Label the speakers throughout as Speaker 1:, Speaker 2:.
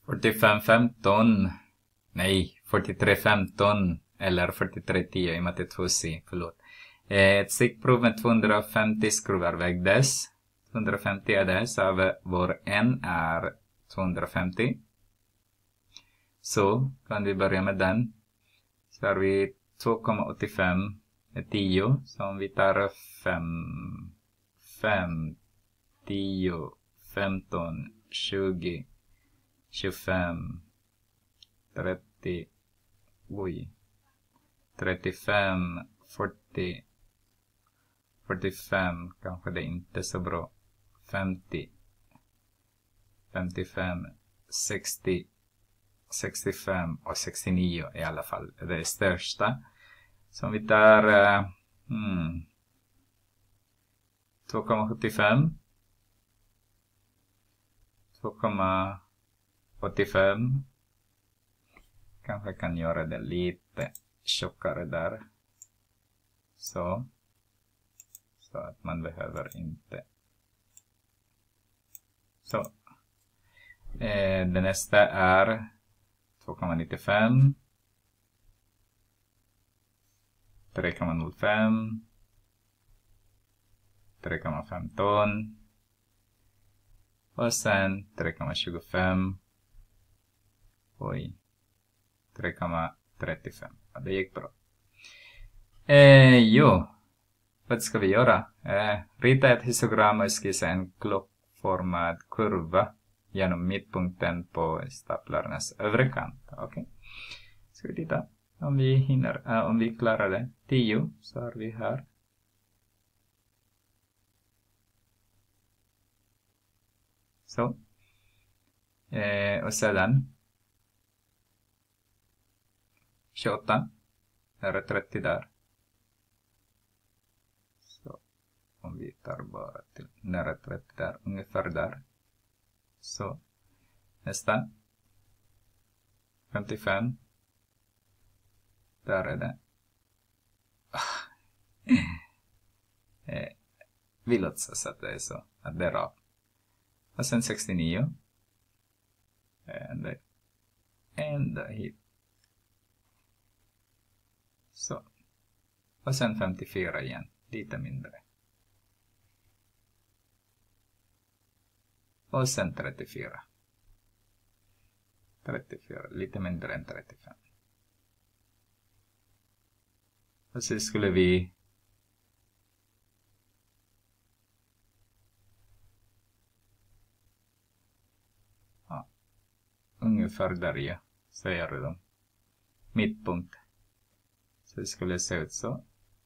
Speaker 1: 45-15. Nej, 43-15. Eller 43-10 i matte 2C, förlåt. Ett stickprov med 250 skruvar vägdes. 250 är det, så vår n är 250. Så kan vi börja med den. Så har vi 2,85 är 10. Så om vi tar 5, 10, 15, 20, 25, 30, 35, 40, 45, kanske det är inte så bra. 50, 55, 60, 65 och 69 i alla fall. Det är största. Så om vi tar 2,75, 2,85. Kanske kan göra det lite tjockare där. Så att man behöver inte. Så. Det nästa är 2,95. 3,05. 3,15. Och sen 3,25. 3,35. Ja, det gick bra. Vad ska vi göra? Rita ett histogram och skissa en klockformad kurva genom mittpunkten på staplarnas övre kant. Okej. Ska vi titta om vi hinner, om vi klarar det. 10 så har vi här. Så. Och sedan 28. Nära 30 där. Så. Om vi tar bara till nära 30 där. Ungefär där. Så. Nästa. 55. Där är det. Vi låtsas att det är så. Att det är rakt. Och sen 69. Ända hit. Så. Och sen 54 igen. Lite mindre. Och sen 34. 34. Lite mindre än 35. Och så skulle vi ungefär där jag säger redan. Mittpunkt. Så det skulle se ut så.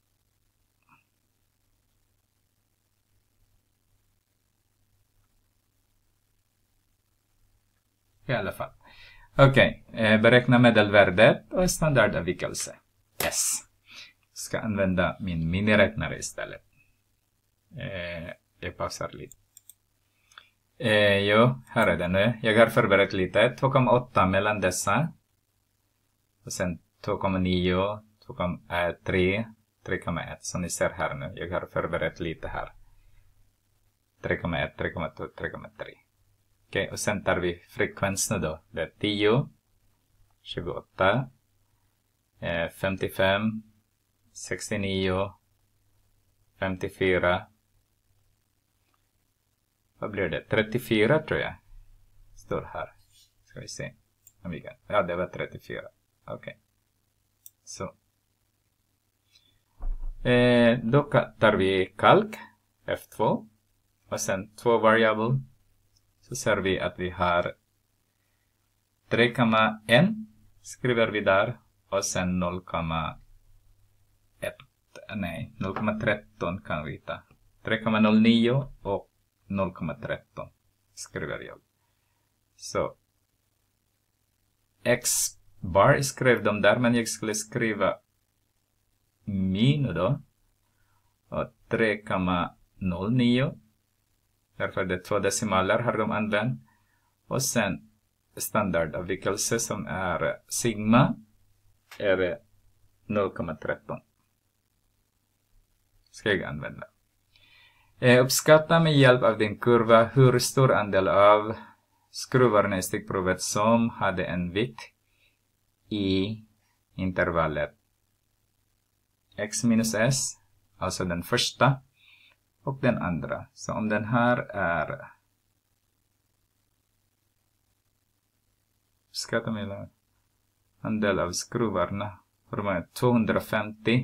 Speaker 1: I alla fall. Okej. Beräkna medelvärdet och standardavvikelse. Yes. Ska använda min miniräknare istället. Jag pausar lite. Här är det nu. Jag har förberett lite. 2,8 mellan dessa. Och sen 2,9, 2,3, 3,1. Som ni ser här nu. Jag har förberett lite här. 3,1, 3,2, 3,3. Okej, och sen tar vi frekvens nu då. Det är 10, 28, 55, 69, 54. Vad blir det? 34 tror jag. Står här. Ska vi se. Ja, det var 34. Okej. Så. Då tar vi kalk. F2. Och sen 2 variable. Så ser vi att vi har 3,1. Skriver vi där. Och sen 0,13 kan vi ta. 3,09 och 0,13 skriver jag. Så. X bar skrev de där, men jag skulle skriva min då. Och 3,09. Därför det är 2 decimaler har de använt. Och sen standardavvikelse som är sigma är 0,13. Ska jag använda. Uppskatta med hjälp av din kurva hur stor andel av skruvarna i stickprovet som hade en vikt i intervallet x minus s, alltså den första och den andra. Så om den här är andel av skruvarna, 250,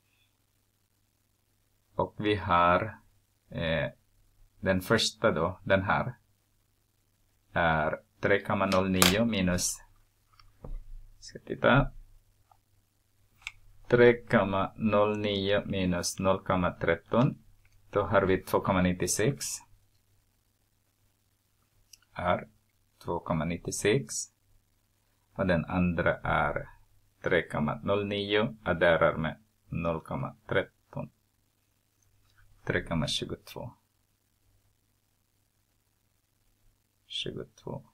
Speaker 1: och vi har den första då, den här är 3,09 minus, ska titta, 3,09 minus 0,13, då har vi 2,96 är 2,96, och den andra är 3,09 adderar med 0,13, 3,22. 22.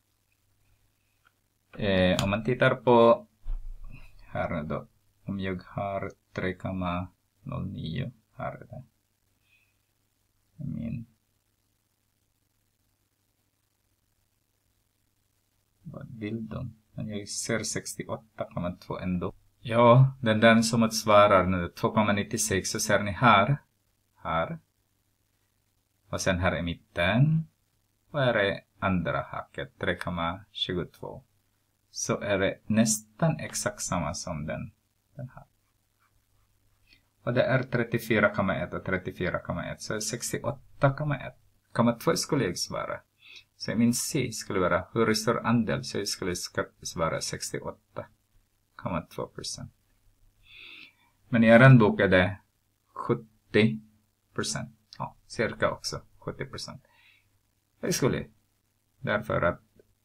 Speaker 1: Om man tittar på här då, om jag har 3,09 här är det min bild då, men jag ser 68,2 ändå. Ja, den där som motsvarar nu 2,96, så ser ni här och sen här i mitten. Och är det andra hacket, 3,22. Så är det nästan exakt samma som den här. Och det är 34,1 och 34,1. Så 68,1. Skulle jag svara. Så min C skulle vara hur stor andel. Så jag skulle svara 68,2%. Men i er bok är det 70%. Ja, cirka också 70%. Jag skulle. Därför att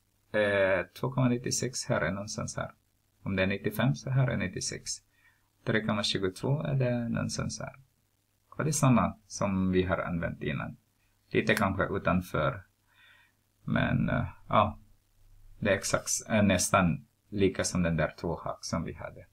Speaker 1: 2,96 här är någonstans här. Om det är 95 så här är 96. 3,22 är det någonstans här. Och det är samma som vi har använt innan. Lite kanske utanför. Men ja, det är exakt nästan lika som den där 2 hack som vi hade.